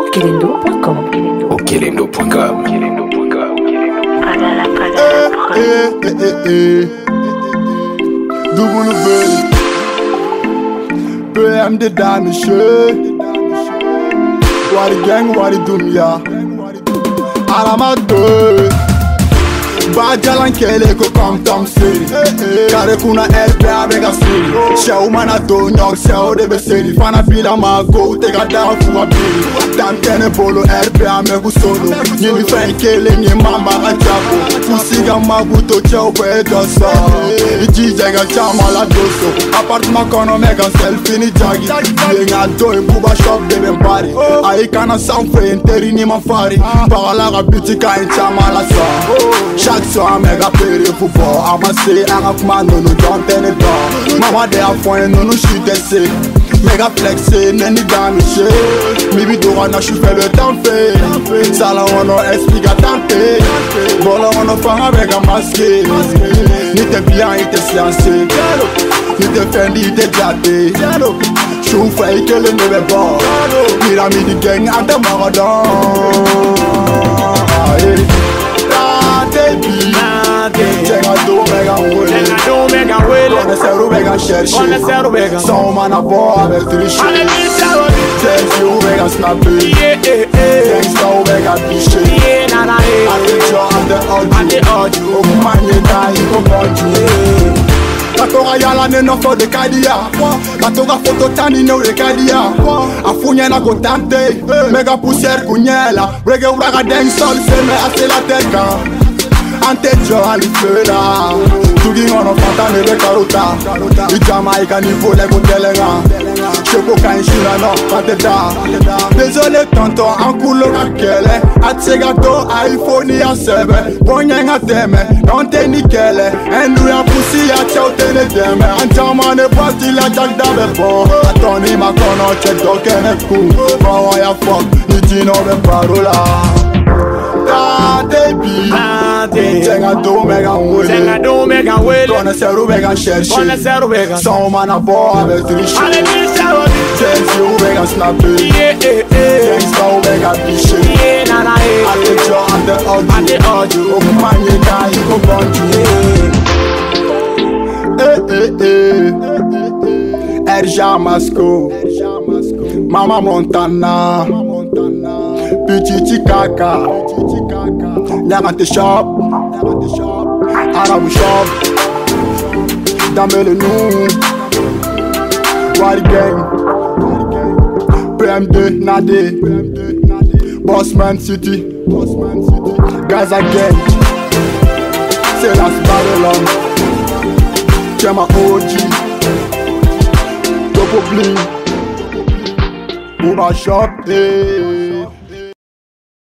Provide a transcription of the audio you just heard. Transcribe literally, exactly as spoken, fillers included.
okelendo point com. okelendo point com. Eh, eh, eh, eh. W P M de danische. What the gang, what the dunya. Alamadou. Bajalan kele ko kom tom seri. Kare kuna L P avec a seri. Shau mana to nyok shau de beseri. Fana bila ma go te ga down fu a biri. Dan kene bolo L P ame ku solo. Ni mi fen kele ni mama a chapo. Fusiga ma buto chau pe dosa. Iji jaga chama la doso. Apartment kono mega selfie ni jagi. Yenga do e buba shop de ben bari. Ai kana sound fe interi ni ma fari. Parla ga bitika en chama la sa. So I'm mega peri football. I'ma say I'm a man, no no don't tell it down. Mama they are fine, no no shit they say. Mega flexing, any damn shit. Maybe do wanna shoot for the damn face. Sala wanna explique à tenter. Bola wanna fang avec un masque. Ni te bien, ni te silencé. Ni te fendi, ni te gâté. Chou fait que le nez est bon. Mira mi di gang à te maradon. Tenga do mega wele, tenga do mega wele. On essaie de mega chercher, on essaie de mega. Sans man à bord avec tricher. Thanks you mega snapper, yeah yeah yeah. Thanks you mega bicher, yeah na na yeah. Ate jo ate oju, ate oju. O kumanye dai o bonju. La toga yala ne no fo de kadia. La toga foto tani no de kadia. Afunya na go tante, mega poussière kunyela. Brege uraga deng sol se me ase la teka. Ante jo alifera Tugi ono fanta nebe karota I Jamaica ni vole ko telenga Shoko ka inshira no fante da Désolé tonton an kulo ka kele Atsega to iPhone ya sebe Bonye nga teme Nonte ni kele Endu ya pussy ya chow tene deme Anjama ne pasti la jak da be bon Atoni makono check do kene ku Bawa ya fuck Ni tino be parola Da debi Tenga do mega wele, tenga do mega wele. Kone seru mega chercher, kone seru mega. Sans man a bo avec tricher. Ale mi seru. Thanks you mega snapper, yeah yeah yeah. Thanks you mega bicher, yeah na na yeah. Ate jo ate oju, ate oju. O kumanye kai o bonju. Eh eh eh. Erja Masco, Mama Montana, Pichichi Kaka. Nyangante shop, Arabu shop, Damele nou, Wari gang, P M deux Nade, Bossman City, Gaza gang, c'est la Babylon, Chema O G, Topo Bling, Booba shop, eh.